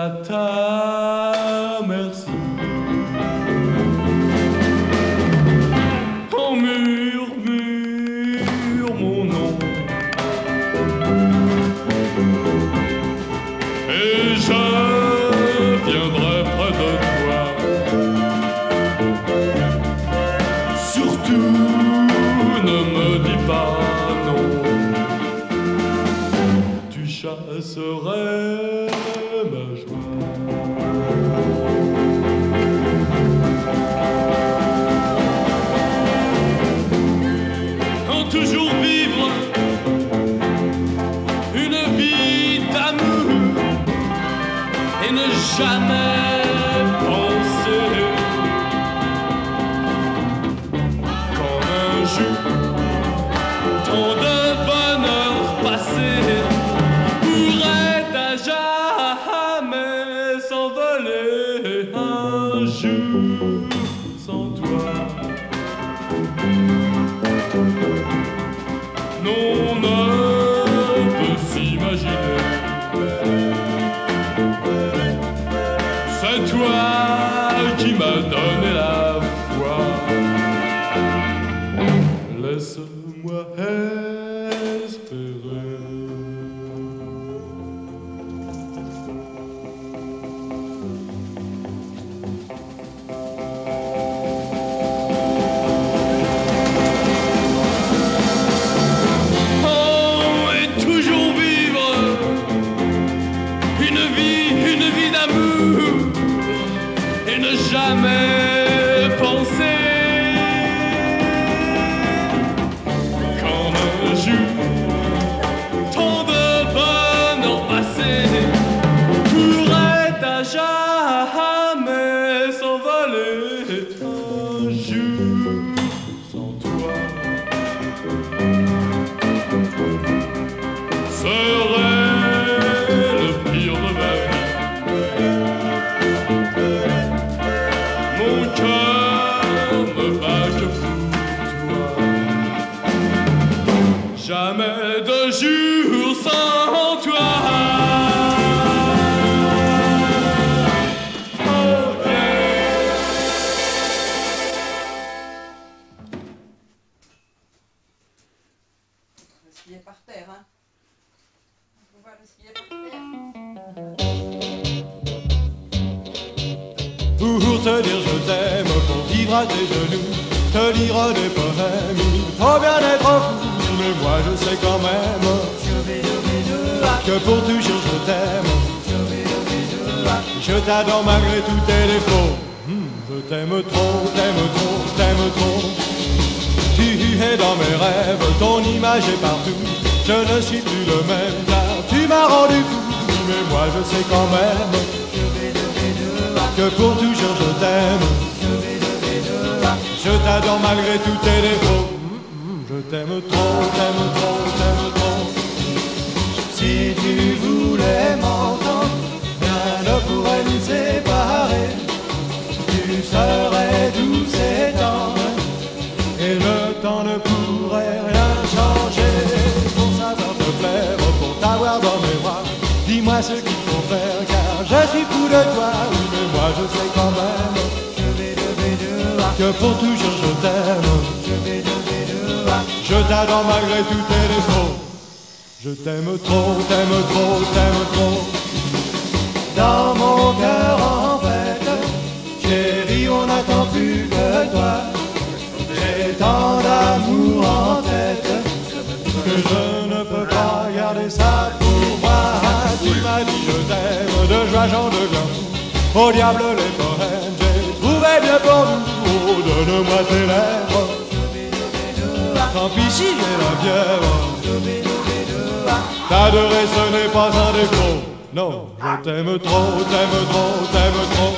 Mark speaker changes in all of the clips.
Speaker 1: à ta merci. On murmure mon nom et je viendrai près de toi. Surtout ne me dis pas non, tu chasserais ma joie. En toujours vivre une vie d'amour et ne jamais penser qu'en un jour tant de bonheur passé pourrait à jamais s'envoler un jour sans toi. Non, on ne peut s'imaginer. C'est toi qui m'as donné la foi. Laisse-moi espérer. Oh, et toujours vivre une vie d'amour et ne jamais penser qu'en un jour tant de bonheur passé pourrait à jamais s'envoler un jour sans toi. Serait le pire de ma vie. Mon cœur ne bat que pour toi. Jamais de jour sans toi. Oh yeah.
Speaker 2: Le ski est par terre, hein. On peut voir le ski est par terre.
Speaker 1: Pour te dire je t'aime, pour vivre à tes genoux, te lire des poèmes, il faut bien être fou, mais moi je sais quand même que pour toujours je t'aime. Je t'adore malgré tous tes défauts. Je t'aime trop, t'aime trop, t'aime trop. Tu es dans mes rêves, ton image est partout. Je ne suis plus le même car tu m'as rendu fou, mais moi je sais quand même que pour toujours je t'aime. Je t'adore malgré tous tes défauts. Je t'aime trop, t'aime trop, t'aime trop. Si tu voulais m'entendre, rien ne pourrait nous séparer. Tu serais douce et tendre, et le temps ne pourrait rien changer. Pour savoir te plaire, pour t'avoir dans mes bras, dis-moi ce qu'il faut faire, car je suis fou de toi. Oui, mais moi je sais quand même que pour toujours je t'aime. Je t'adore malgré tous tes défauts. Je t'aime trop, t'aime trop, t'aime trop. Dans mon cœur en fait, chérie, on n'attend plus que toi. J'ai tant d'amour en tête que je ne peux pas garder ça pour moi. Tu m'as dit je t'aime, de joie j'en deviens fou. Au diable les poèmes, j'ai trouvé bien pour nous. Oh, donne-moi tes lèvres. Tant pis si j'ai la fièvre. T'adorer ce n'est pas un défaut. Non, je t'aime trop, t'aime trop, t'aime trop.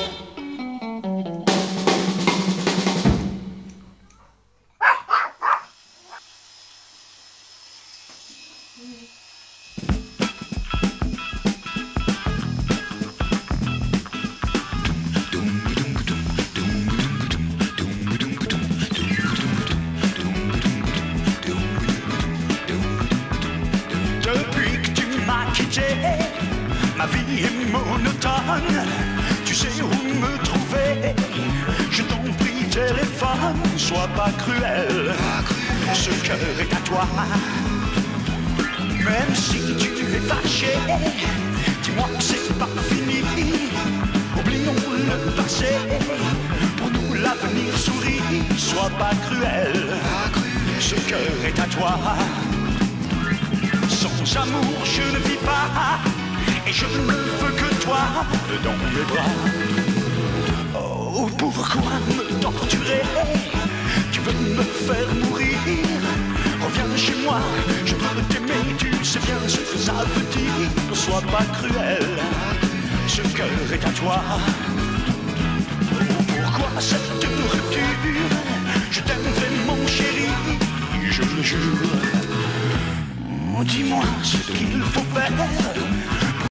Speaker 3: Ma vie est monotone, téléphone, sois pas cruel. Ce cœur est à toi. Même si tu es fâché, dis-moi que c'est pas fini. Oublions le passé, pour nous l'avenir sourit. Sois pas cruel, ce cœur est à toi. Sans amour je ne vis pas, et je ne veux que toi dans mes bras. Oh, pourquoi me torturer? Tu veux me faire mourir? Reviens chez moi, je veux t'aimer, tu sais bien ce que ça veut dire. Ne sois pas cruel, ce cœur est à toi. Oh, pourquoi cette rupture? Je t'aime vraiment chérie, je le jure. Oh, dis-moi ce qu'il faut faire